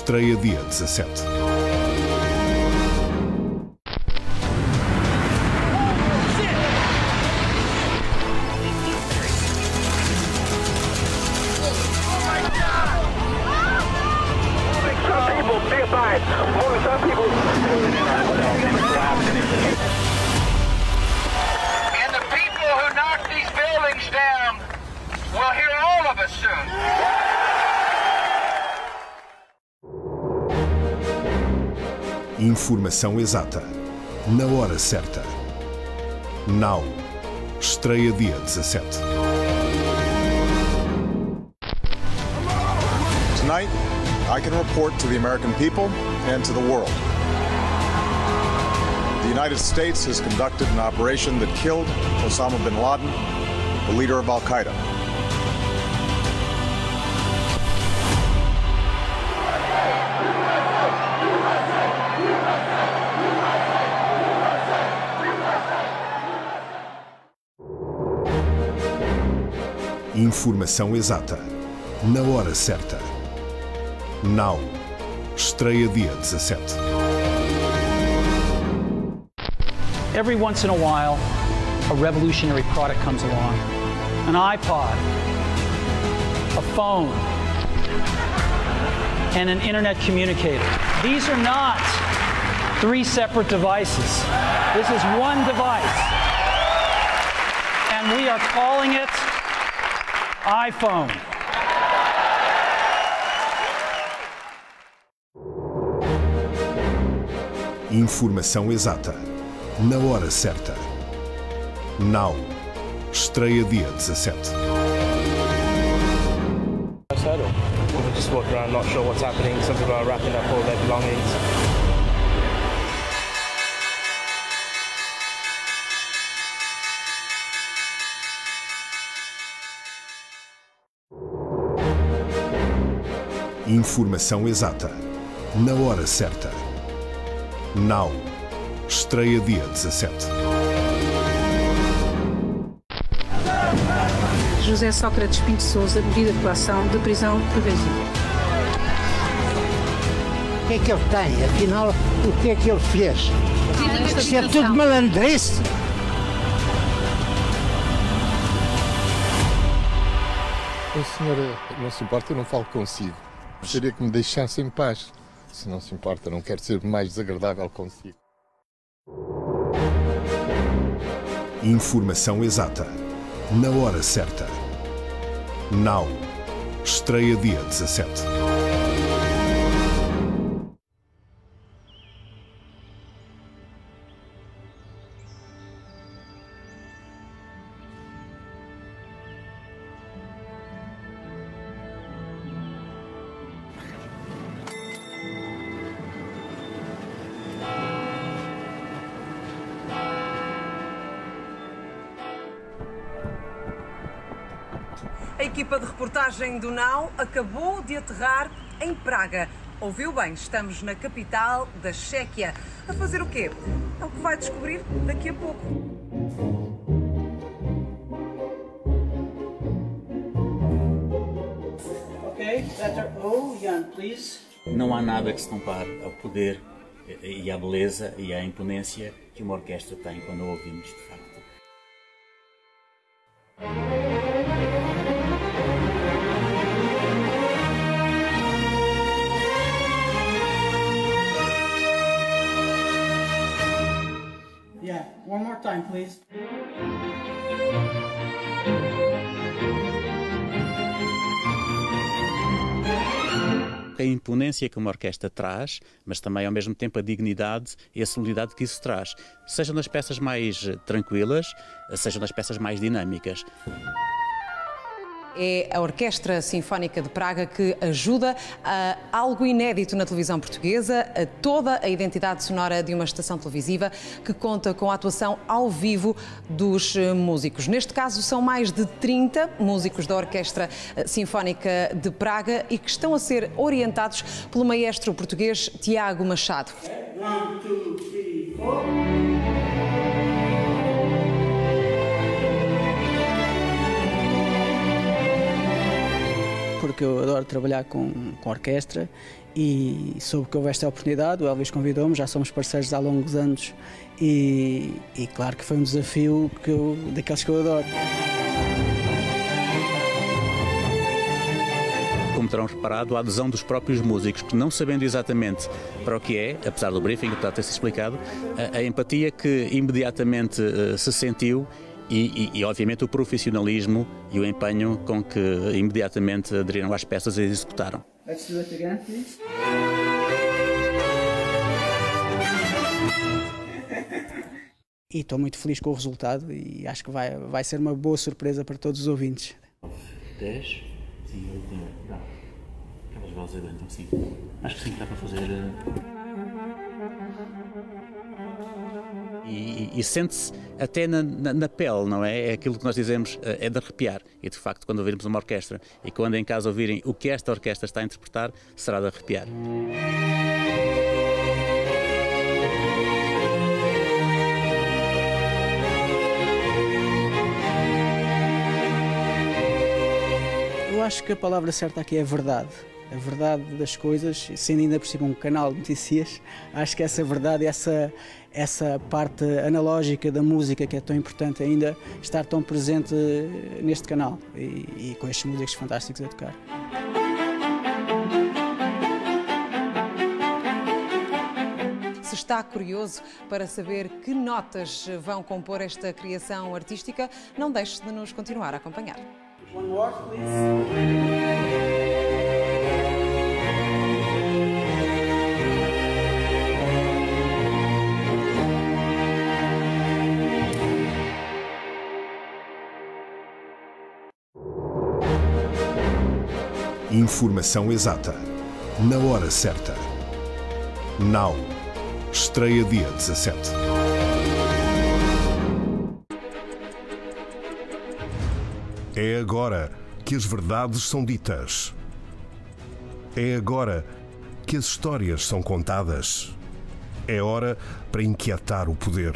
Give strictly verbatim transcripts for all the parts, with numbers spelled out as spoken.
estreia dia dezassete. And the people who knocked these buildings down will hear all of us soon. Informação exata, na hora certa. Now, estreia dia dezassete. Tonight, I can report to the American people and to the world. The United States has conducted an operation that killed Osama bin Laden, the leader of Al-Qaeda. Informação exata, na hora certa. Now, estreia dia dezassete. Every once in a while, a revolutionary product comes along. An iPod, a phone, and an internet communicator. These are not three separate devices. This is one device. And we are calling it iPhone. Informação exata, na hora certa. Now, estreia dia dezassete. People just walk around not sure what's happening. Some people are wrapping up all their belongings. Informação exata, na hora certa. Now, estreia dia dezassete. José Sócrates Pinto Sousa, medida de coação de prisão preventiva. O que é que ele tem? Afinal, o que é que ele fez? Isto é tudo malandrice. O senhor não se importa, eu não falo consigo. Gostaria que me deixasse em paz. Se não se importa, não quero ser mais desagradável consigo. Informação exata, na hora certa. Now, estreia dia dezassete. A equipa de reportagem do Now acabou de aterrar em Praga. Ouviu bem, estamos na capital da Chequia. A fazer o quê? É o que vai descobrir daqui a pouco. Okay, letter O, Jan, please. Não há nada que se compare ao poder e à beleza e à imponência que uma orquestra tem quando a ouvimos, de facto. Yeah, one more time, please. A imponência que uma orquestra traz, mas também ao mesmo tempo a dignidade e a solenidade que isso traz, seja nas peças mais tranquilas, seja nas peças mais dinâmicas. É a Orquestra Sinfónica de Praga que ajuda a algo inédito na televisão portuguesa, a toda a identidade sonora de uma estação televisiva que conta com a atuação ao vivo dos músicos. Neste caso são mais de trinta músicos da Orquestra Sinfónica de Praga e que estão a ser orientados pelo maestro português Tiago Machado. One, two, three, four. Porque eu adoro trabalhar com, com orquestra e soube que houve esta oportunidade, o Elvis convidou-me, já somos parceiros há longos anos e, e claro que foi um desafio que eu, daqueles que eu adoro. Como terão reparado, a adesão dos próprios músicos, que não sabendo exatamente para o que é, apesar do briefing, apesar de ter sido explicado, a, a empatia que imediatamente uh, se sentiu e, e, e, obviamente, o profissionalismo e o empenho com que imediatamente aderiram às peças e executaram. Let's do it again, please. E estou muito feliz com o resultado e acho que vai, vai ser uma boa surpresa para todos os ouvintes. dez. Sim, não. Aquelas vozes aí dentro, sim. Acho que sim, que dá para fazer. E, e, e sente-se até na, na, na pele, não é? É aquilo que nós dizemos, é de arrepiar. E de facto, quando ouvirmos uma orquestra e quando em casa ouvirem o que esta orquestra está a interpretar, será de arrepiar. Eu acho que a palavra certa aqui é verdade. A verdade das coisas, sendo ainda por cima um canal de notícias, acho que essa verdade, essa, essa parte analógica da música que é tão importante ainda, estar tão presente neste canal e, e com estes músicos fantásticos a tocar. Se está curioso para saber que notas vão compor esta criação artística, não deixe de nos continuar a acompanhar. One more, please. Informação exata, na hora certa. Now, estreia dia dezassete. É agora que as verdades são ditas. É agora que as histórias são contadas. É hora para inquietar o poder.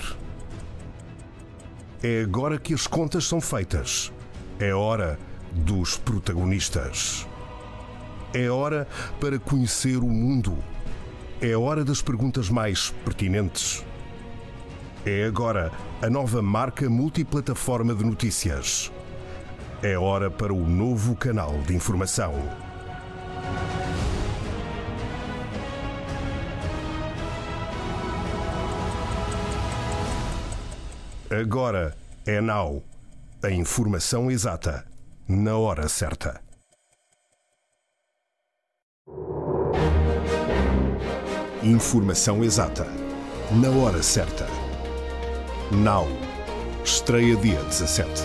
É agora que as contas são feitas. É hora dos protagonistas. É hora para conhecer o mundo. É hora das perguntas mais pertinentes. É agora a nova marca multiplataforma de notícias. É hora para o novo canal de informação. Agora é Now. A informação exata, na hora certa. Informação exata, na hora certa. Now, estreia dia dezassete.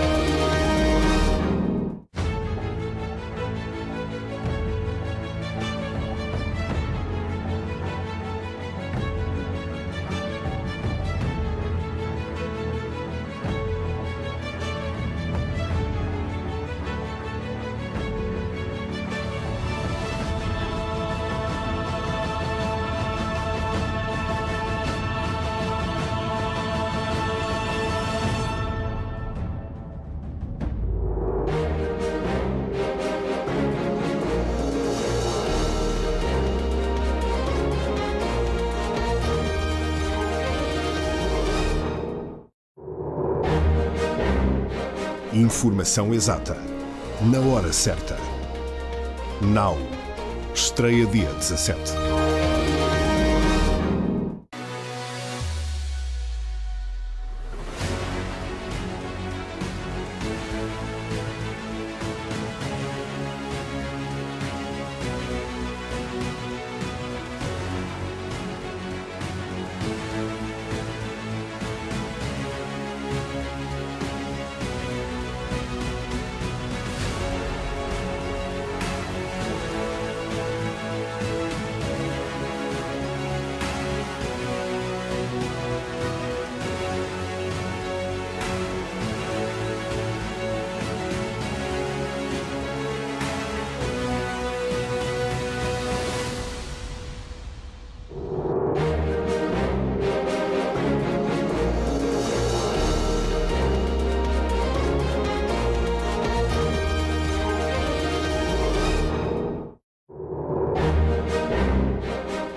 Informação exata, na hora certa. Now, estreia dia dezassete.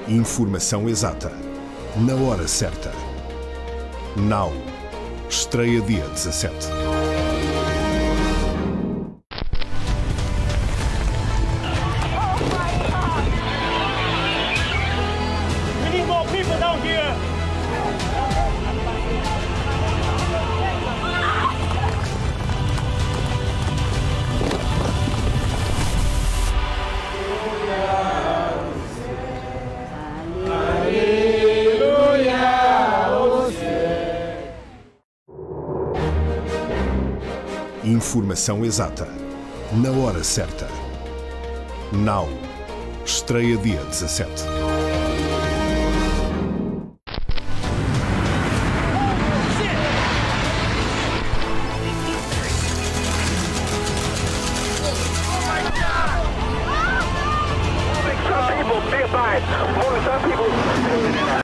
Informação exata, na hora certa. Now, estreia dia dezassete. Informação exata, na hora certa. Now, estreia dia dezassete. Some people, be advised, some people